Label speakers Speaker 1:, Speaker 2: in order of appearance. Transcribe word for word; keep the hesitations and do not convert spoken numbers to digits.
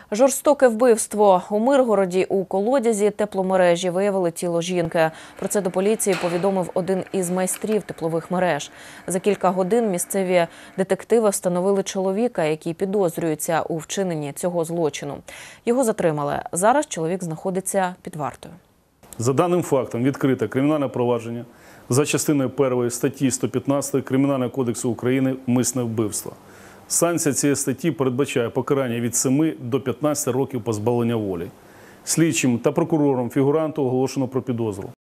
Speaker 1: Жорстоке вбивство. У Миргороді у колодязі тепломережі виявили тіло жінки. Про це до поліції повідомив один із майстрів теплових мереж. За кілька годин місцеві детективи встановили чоловіка, який підозрюється у вчиненні цього злочину. Його затримали. Зараз чоловік знаходиться під вартою.
Speaker 2: За даним фактом відкрите кримінальне провадження за частиною першої статті сто п'ятнадцять Кримінального кодексу України «Умисне вбивство». Санкція цієї статті передбачає покарання від семи до п'ятнадцяти років позбавлення волі. Слідчим та прокурором фігуранту оголошено про підозру.